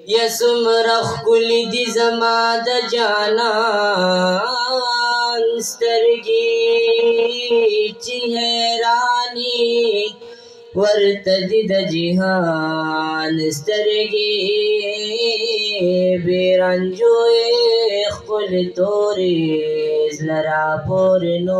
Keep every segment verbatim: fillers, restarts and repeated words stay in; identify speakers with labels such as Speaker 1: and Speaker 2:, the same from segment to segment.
Speaker 1: یسمرا ښکلي دي زما د جانان سترګې چې حیرانې ورته دي د جهان سترګې بې رنجو یې ښکلې تورې زړه راپورې نو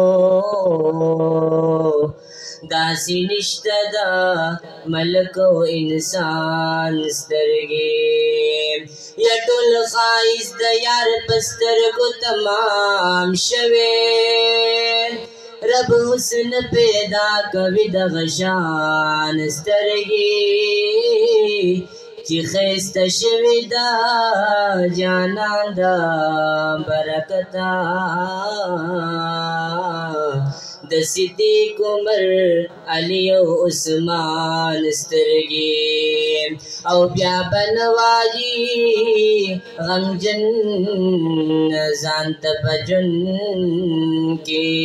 Speaker 1: داسې نشته د ملک او انسان سترګې یا ټول ښایست د یار په سترګو تمام شوی رب حسن پیدا کوي دغه شان سترګې چې ښایسته شوې ده جانان د برکته د صدیق عمر علی او عثمان سترګې او بیا بنواجي غمجن ځان ته په ژوند کې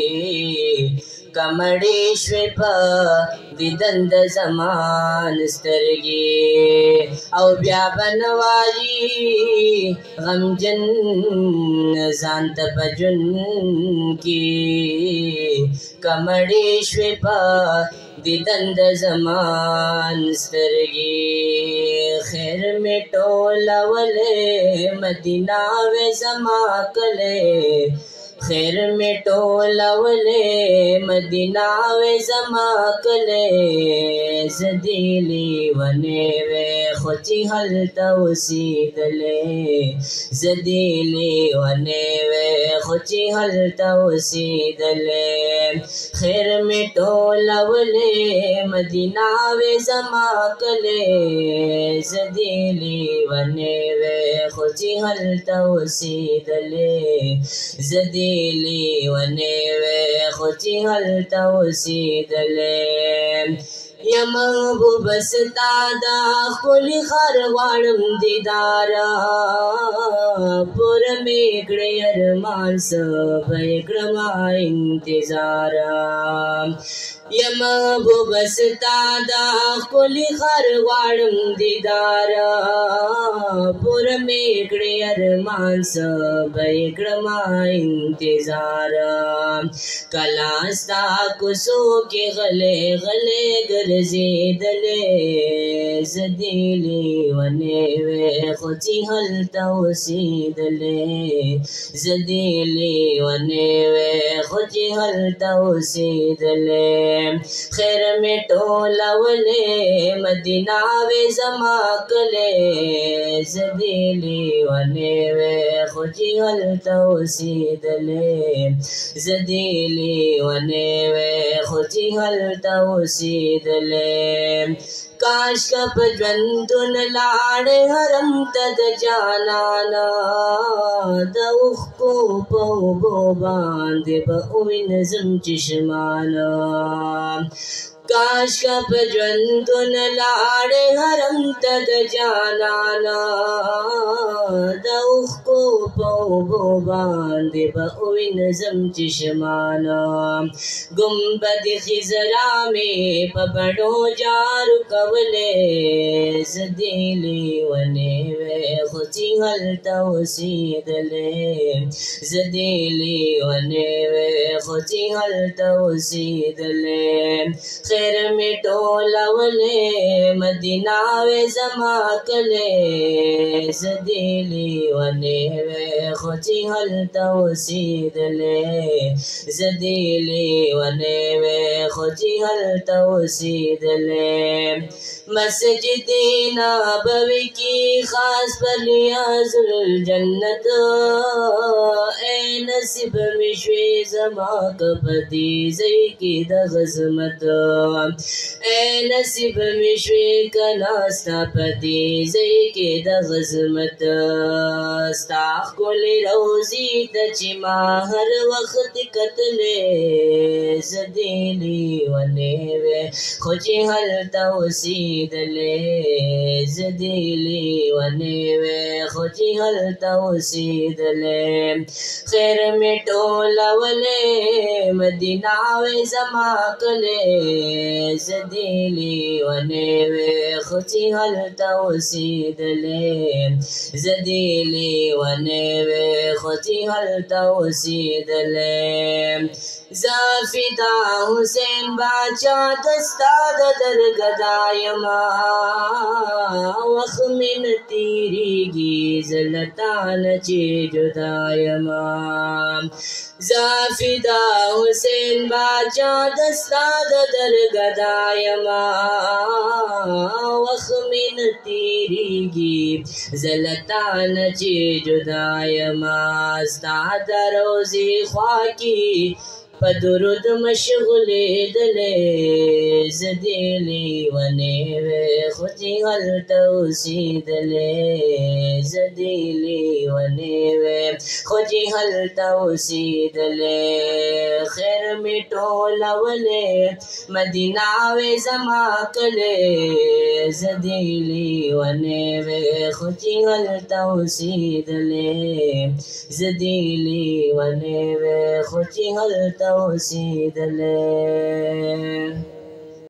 Speaker 1: کمړې شوې په دیدن د زمان سترګې او بیا بنواجي غمجن ځان ته په ژوند کې کمړې شوې په دیدن د زمان سترګې خیر مې ټولولې مدینه وې زما کلې خیر میں ٹولولے مدینہ وے زما کلے زدیلی ونے وے خوچی حلتا وسیدلے زدیلی ونے وے خوچی حلتا وسیدلے خیر میں ٹولولے مدینہ وے زما کلے زدیلی ونے وے خوچی حلتا وسیدلے زدیلی لی ونیوے خوچی حلتا وسیدلے یا محبوب ستا دا خلی خار غوارم دیدارا پور میکڑے ارمان سب اکرما انتظارا یا محبوب ستا دا خلی خار غوارم دیدارا پور میکڑے ارمان سب اکرما انتظارا کلاستا کسو کے غلے غلے گرزیدلے زدیلی ونیوے خوچی حلتا وسیدلے زدیلی ونیوے خوچی حلتا وسیدلے خیر میں ٹولولے مدینہ وے زما کلے زدیلی ونیوے خوچی حلتا وسیدلے زدیلی ونیوے خوچی حلتا وسیدلے کاش کا پجوندن لاڑے حرم تد جانانا دا اخ کو پو بو باندے با اوی نظم چشمانا کاش کا پجوندن لاڑے حرم تد جانانا دا اخ کو پو بو باندے با اوی نظم چشمانا گمبد خزرا میں پبڑو جارو کولے زدیلی ونیوے خوچی حلتا وسیدلے زدیلی ونیوے خوچی حلتا وسیدلے خیر میں ٹولولے مدینہ وے زما کلے زدیلی ونیوے خوچی حلتا وسیدلے زدیلی ونیوے خوچی حلتا وسیدلے مسجد نبوی کی خاص پر ریاض الجنت اے نصیب مشوی زما کپدی زی کی دا غزمت اے نصیب مشوی کناستا پدی زی کی دا غزمت ستاخ کولی روزی تا چی ما ہر وقت قتلے زدیلی ونیوے خوچی حلتا وسیدلے زدیلی ونیوے خوچی حلتا وسیدلے خیر میں ٹولولے مدینہ وے زما کلے زديلي ونوي خطي هل توسيد لي زديلي ونوي خطي هل توسيد لي زافدا حسین باچا دستا در گدایما وخمن تیریگی زلطان چی جدایما زافدا حسین باچا دستا در گدایما وخمن تیریگی زلطان چی جدایما ستا دروزی خواکی پدرود مشغولی دلی زدیلی ونیوی خودی حل توسید لی زدیلی ونیوی خودی حل توسید لی خیر می ٹولولی مدینہ وی زما کلی زدیلی ونیوی خودی حل توسید لی زدیلی ونیوی خودی حل توسید لی